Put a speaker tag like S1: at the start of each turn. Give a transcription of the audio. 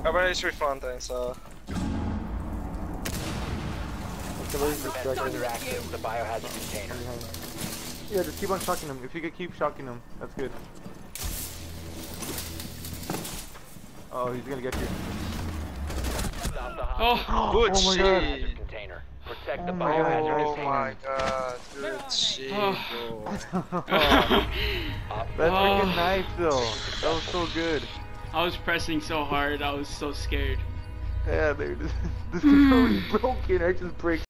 S1: Everybody's refunding, so.
S2: Further access to the biohazard container.
S3: Yeah, just keep on shocking them. If you could keep shocking them, that's good. Oh, he's gonna get you.
S2: Stop the
S4: Oh,
S1: Good
S3: oh my God.
S2: biohazard container. Protect the
S3: Oh my
S2: biohazard
S1: Oh
S3: God.
S1: my god, good shit, bro.
S3: That's freaking nice though. That was so good.
S4: I was pressing so hard, I was so scared.
S3: Yeah, dude. This control is broken. I just break